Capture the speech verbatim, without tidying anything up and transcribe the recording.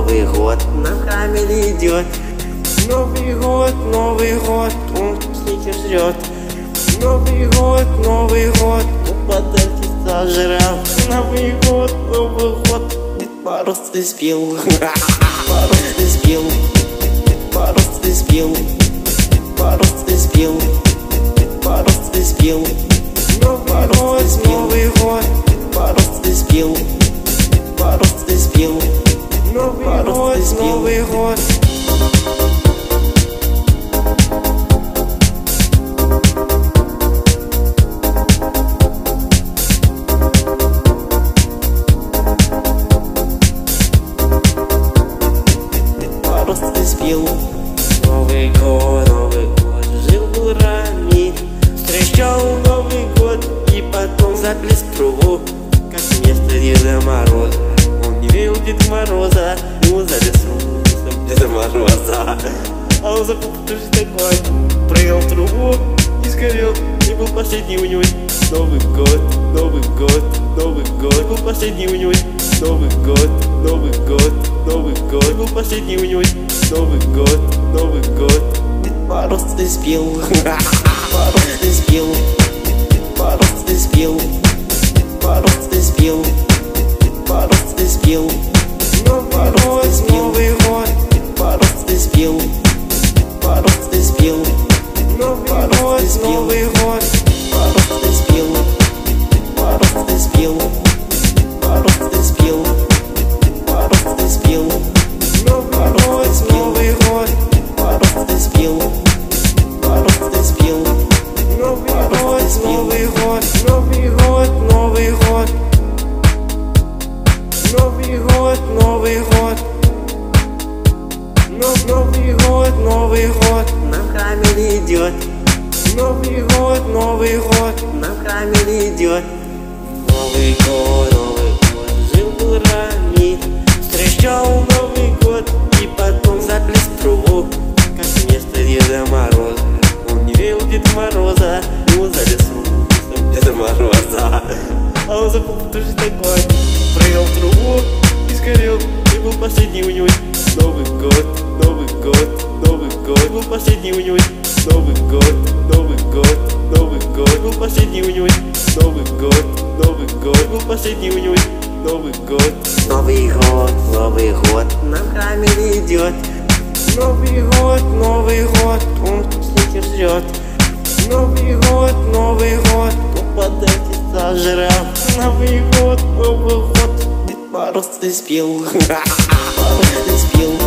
Новый год на камере идет. Новый год, Новый год, он вкусненько жрет. Новый год, Новый год, он подарки сожрал. Новый год, Новый год, Дед Мороз ты спел. Дед Мороз ты спел. Дед Мороз ты спел. Дед Мороз ты спел. Дед Мороз ты спел. Новый год, Новый год, Дед Мороз ты спел. Дед Мороз ты спел. Новый год, Новый год. Спел. Новый год, Новый год, жил-был ранний, встречал Новый год и потом заплес в трубу, как вместо Деда Мороза. Он не верил в Деда Мороза, ему залез в Деда Мороза. А он забыл, кто же такой, прыгал в трубу и сгорел. И был последний у него Новый год, Новый год, Новый год. Был последний у него Новый год, Новый год, Новый год. Был последний у него Новый год, Новый год. Дед Мороз ты спел. Дед Мороз ты спел. Дед Мороз ты спел. Дед Мороз ты спел. Дед Мороз ты спел. Новый год, Новый год. Дед Мороз ты спел. Дед Мороз ты спел. Новый год, Новый год. Дед Мороз ты спел. Дед Мороз ты спел. Дед Мороз ты спел. Дед Мороз ты спел. Новый год, Новый год, Дед Мороз ты спел. Дед Мороз ты спел. Новый год, Новый год, Новый год, Новый год. Новый год, Новый год. Новый год, Новый год, на камере идет. Новый год, Новый год, на камере идет. Новый год, Новый год, жил-был ранний, встречал Новый год и потом заплес в трубу, как вместо Деда Мороза. Он не верил в Деда Мороза, ему залез в Деда Мороза. А он забыл, кто же такой, прыгал в трубу и сгорел. И был последний у него Новый год, Новый год, Новый год. Был последний у него Новый год, Новый год, Новый год. Был последний у него Новый год, Новый год. Был последний у него Новый год. Новый год, Новый год, на камере идет. Новый год, Новый год, он вкусненько жрет. Новый год, Новый год, он подарки сожрал. Новый год, Новый год, Дед Мороз ты спел. Дед Мороз ты спел.